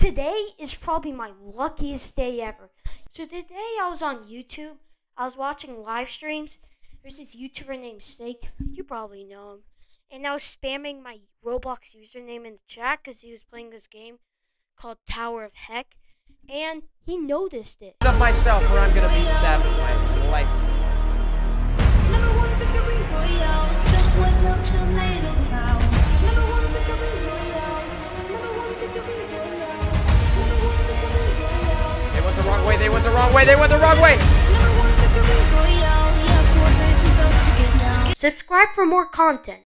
Today is probably my luckiest day ever. So today I was on YouTube. I was watching live streams. There's this YouTuber named Snake. You probably know him. And I was spamming my Roblox username in the chat because he was playing this game called Tower of Heck. And he noticed it. Up myself or I'm gonna be sad with my life. Number one victory royale, just like one tomato now. Number one victory royale, number one victory royale, number one victory royale. They went the wrong way, they went the wrong way, they went the wrong way! Number one victory royale, yeah, Fortnite, we about to get down. Subscribe for more content.